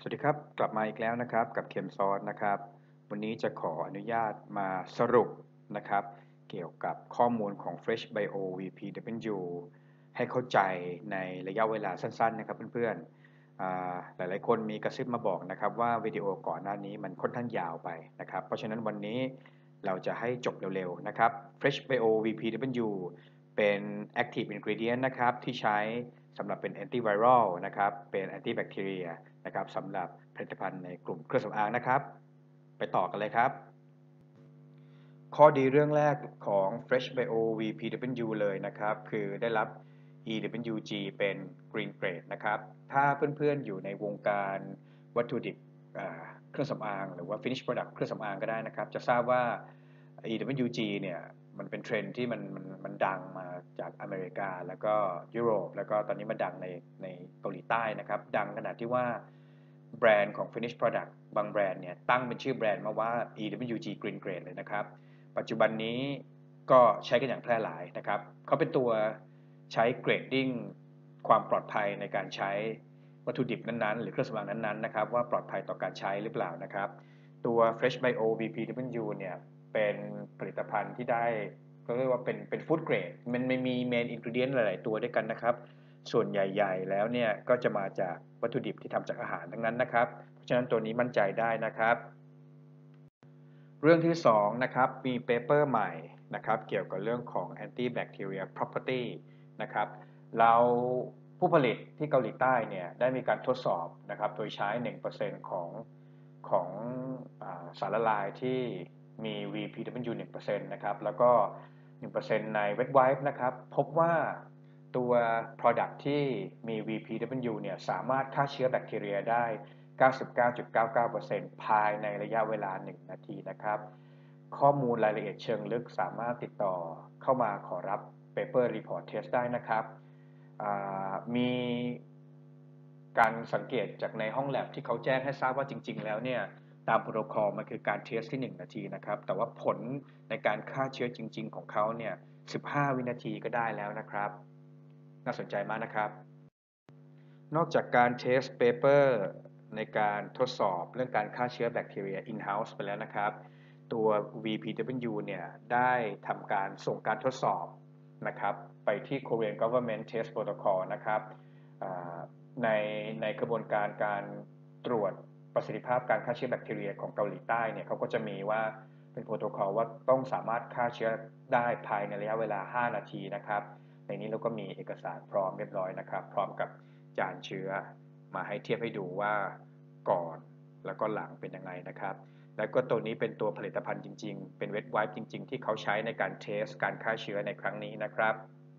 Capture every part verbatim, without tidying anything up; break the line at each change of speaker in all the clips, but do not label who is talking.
สวัสดีครับกลับมาอีกแล้วนะครับกับเคมซอสนะครับวันนี้จะขออนุญาตมาสรุปนะครับเกี่ยวกับข้อมูลของ Fresh Bio วี พี ดับเบิลยู ให้เข้าใจในระยะเวลาสั้นๆนะครับเพื่อนๆหลายๆคนมีกระซิบมาบอกนะครับว่าวิดีโอก่อนหน้านี้มันค่อนข้างยาวไปนะครับเพราะฉะนั้นวันนี้เราจะให้จบเร็วๆนะครับ Fresh Bio วี พี ดับเบิลยู เป็น Active Ingredient นะครับที่ใช้สำหรับเป็น Antiviral นะครับเป็น Antibacteria นะครับสำหรับผลิตภัณฑ์ในกลุ่มเครื่องสำอางนะครับไปต่อกันเลยครับข้อดีเรื่องแรกของ Fresh Bio วี พี ดับเบิลยู เลยนะครับคือได้รับ อี ดับเบิลยู จี เป็น Green Grade นะครับถ้าเพื่อนๆอยู่ในวงการวัตถุดิบเครื่องสำอางหรือว่า Finish Product เครื่องสำอางก็ได้นะครับจะทราบว่า อี ดับเบิลยู จี เนี่ยมันเป็นเทรนด์ที่มันมันมันดังมาจากอเมริกาแล้วก็ยุโรปแล้วก็ตอนนี้มาดังในในเกาหลีใต้นะครับดังขนาดที่ว่าแบรนด์ของ Finish Product บางแบรนด์เนี่ยตั้งเป็นชื่อแบรนด์มาว่า อี ดับเบิลยู จี Green Grade เลยนะครับปัจจุบันนี้ก็ใช้กันอย่างแพร่หลายนะครับเขาเป็นตัวใช้เกรดดิ้งความปลอดภัยในการใช้วัตถุดิบนั้นๆหรือเครื่องสำอางนั้นๆนะครับว่าปลอดภัยต่อการใช้หรือเปล่านะครับตัว Fresh Bio วี พี ดับเบิลยู เนี่ยเป็นผลิตภัณฑ์ที่ได้ก็เรียกว่าเป็นเป็นฟู้ดเกรดมันไม่มีเมนอินกรีเดียนหลายๆตัวด้วยกันนะครับส่วนใหญ่ๆแล้วเนี่ยก็จะมาจากวัตถุดิบที่ทำจากอาหารทั้งนั้นนะครับเพราะฉะนั้นตัวนี้มั่นใจได้นะครับเรื่องที่สองนะครับมีเปเปอร์ใหม่นะครับเกี่ยวกับเรื่องของ antibacterial property นะครับเราผู้ผลิตที่เกาหลีใต้เนี่ยได้มีการทดสอบนะครับโดยใช้ หนึ่งเปอร์เซ็นต์ ของของอาสารละลายที่มี วี พี ดับเบิลยู หนึ่งเปอร์เซ็นต์ นะครับแล้วก็ หนึ่งเปอร์เซ็นต์ ใน Wet Wipe นะครับพบว่าตัว Product ที่มี วี พี ดับเบิลยู เนี่ยสามารถฆ่าเชื้อแบคทีเรียได้ เก้าสิบเก้าจุดเก้าเก้าเปอร์เซ็นต์ ภายในระยะเวลาหนึ่งนาทีนะครับข้อมูลรายละเอียดเชิงลึกสามารถติดต่อเข้ามาขอรับ Paper Report Test ได้นะครับมีการสังเกตจากในห้องแลบที่เขาแจ้งให้ทราบว่าจริงๆแล้วเนี่ยตามโปรโตคอลมันคือการเทสที่หนึ่งนาทีนะครับแต่ว่าผลในการฆ่าเชื้อจริงๆของเขาเนี่ยสิบห้าวินาทีก็ได้แล้วนะครับน่าสนใจมากนะครับนอกจากการเทสเปเปอร์ในการทดสอบเรื่องการฆ่าเชื้อแบคทีเรีย in-house ไปแล้วนะครับตัว วี พี ดับเบิลยู เนี่ยได้ทำการส่งการทดสอบนะครับไปที่ Korean Government Test Protocol นะครับในในกระบวนการการตรวจประสิทธิภาพการฆ่าเชื้อแบคทีเรียของเกาหลีใต้เนี่ยเขาก็จะมีว่าเป็นโปรโตคอลว่าต้องสามารถฆ่าเชื้อได้ภายในระยะเวลาห้านาทีนะครับในนี้เราก็มีเอกสารพร้อมเรียบร้อยนะครับพร้อมกับจานเชื้อมาให้เทียบให้ดูว่าก่อนแล้วก็หลังเป็นยังไงนะครับแล้วก็ตัวนี้เป็นตัวผลิตภัณฑ์จริงๆเป็นเวทไวป์จริงๆที่เขาใช้ในการเทสการฆ่าเชื้อในครั้งนี้นะครับ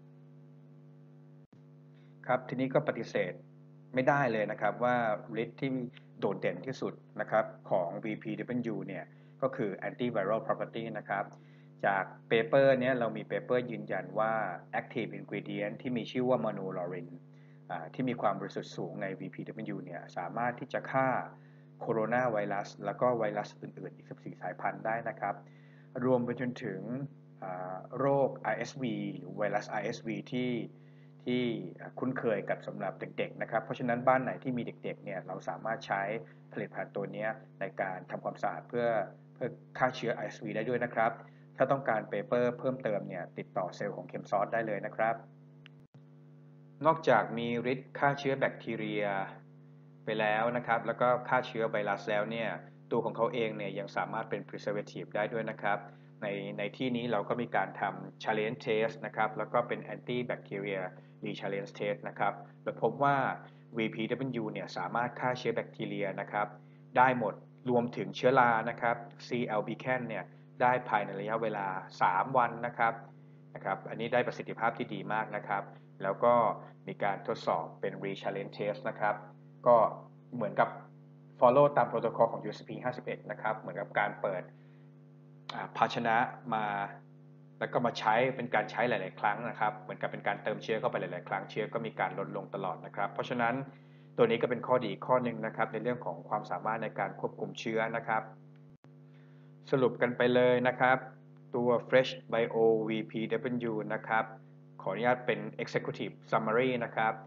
ครับทีนี้ก็ปฏิเสธไม่ได้เลยนะครับว่าฤทธิ์ที่โดดเด่นที่สุดนะครับของ วี พี ดับเบิลยู เนี่ยก็คือ antiviral property นะครับจากเปเปอร์นี้เรามีเปเปอร์ยืนยันว่า active ingredient ที่มีชื่อว่า monolaurin ที่มีความบริสุทธิ์สูงใน วี พี ดับเบิลยู เนี่ยสามารถที่จะฆ่าโคโรนาไวรัสแล้วก็ไวรัสอื่นๆอีกสิบสี่สายพันธุ์ได้นะครับรวมไปจนถึงโรค อาร์ เอส วี หรือไวรัส อาร์ เอส วี ที่ที่คุ้นเคยกับสำหรับเด็กๆนะครับเพราะฉะนั้นบ้านไหนที่มีเด็กๆเนี่ยเราสามารถใช้ผลิตภัณฑ์ตัวนี้ในการทำความสะอาดเพื่อเพื่อฆ่าเชื้อ อาร์ เอส วี ได้ด้วยนะครับถ้าต้องการเปเปอร์เพิ่มเติมเนี่ยติดต่อเซลล์ของเคมซอสได้เลยนะครับนอกจากมีฤทธิ์ฆ่าเชื้อแบคทีเรียไปแล้วนะครับแล้วก็ฆ่าเชื้อไวรัสแล้วเนี่ยตัวของเขาเองเนี่ยยังสามารถเป็น preservative ได้ด้วยนะครับในในที่นี้เราก็มีการทำ challenge test นะครับแล้วก็เป็น anti bacteria re-challenge test นะครับโดยพบว่า วี พี ดับเบิลยู เนี่ยสามารถฆ่าเชื้อแบคทีเรียนะครับได้หมดรวมถึงเชื้อรานะครับ C. albicans เนี่ยได้ภายในระยะเวลาสามวันนะครับนะครับอันนี้ได้ประสิทธิภาพที่ดีมากนะครับแล้วก็มีการทดสอบเป็น re-challenge test นะครับก็เหมือนกับ follow ตามโปรโตคอลของ ยู เอส พี ห้าสิบเอ็ดนะครับเหมือนกับการเปิดภาชนะมาแล้วก็มาใช้เป็นการใช้หลายๆครั้งนะครับเหมือนกับเป็นการเติมเชื้อเข้าไปหลายๆครั้งเชื้อก็มีการลดลงตลอดนะครับเพราะฉะนั้นตัวนี้ก็เป็นข้อดีข้อหนึ่งนะครับในเรื่องของความสามารถในการควบคุมเชื้อนะครับสรุปกันไปเลยนะครับตัว Fresh Bio วี พี ดับเบิลยู นะครับขออนุญาตเป็น Executive Summary นะครับ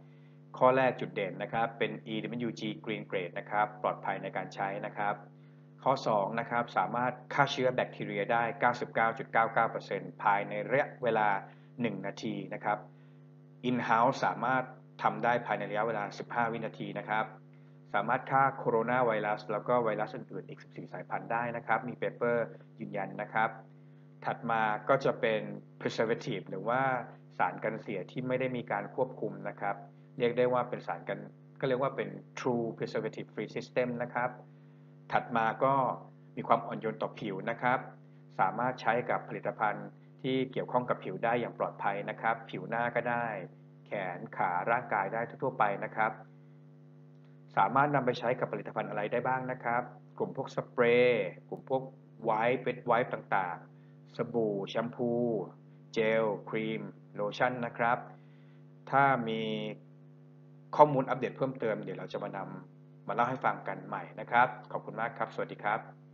ข้อแรกจุดเด่นนะครับเป็น อี ดับเบิลยู จี Green Grade นะครับปลอดภัยในการใช้นะครับข้อสองนะครับสามารถฆ่าเชื้อแบคทีเรียได้ เก้าสิบเก้าจุดเก้าเก้าเปอร์เซ็นต์ ภายในระยะเวลาหนึ่งนาทีนะครับ In-house สามารถทำได้ภายในระยะเวลาสิบห้าวินาทีนะครับสามารถฆ่าโคโรนาไวรัสแล้วก็ไวรัสอื่นๆอีกสิบสี่สายพันธุ์ได้นะครับมีเปเปอร์ยืนยันนะครับถัดมาก็จะเป็น preservative หรือว่าสารกันเสียที่ไม่ได้มีการควบคุมนะครับเรียกได้ว่าเป็นสารกันก็เรียกว่าเป็น true preservative free system นะครับถัดมาก็มีความอ่อนโยนต่อผิวนะครับสามารถใช้กับผลิตภัณฑ์ที่เกี่ยวข้องกับผิวได้อย่างปลอดภัยนะครับผิวหน้าก็ได้แขนขาร่างกายได้ทั่วไปนะครับสามารถนำไปใช้กับผลิตภัณฑ์อะไรได้บ้างนะครับกลุ่มพวกสเปรย์กลุ่มพวกไวท์เวทไวท์ต่างๆสบู่แชมพูเจลครีมโลชั่นนะครับถ้ามีข้อมูลอัปเดตเพิ่มเติมเดี๋ยวเราจะมานำมาเล่าให้ฟังกันใหม่นะครับขอบคุณมากครับสวัสดีครับ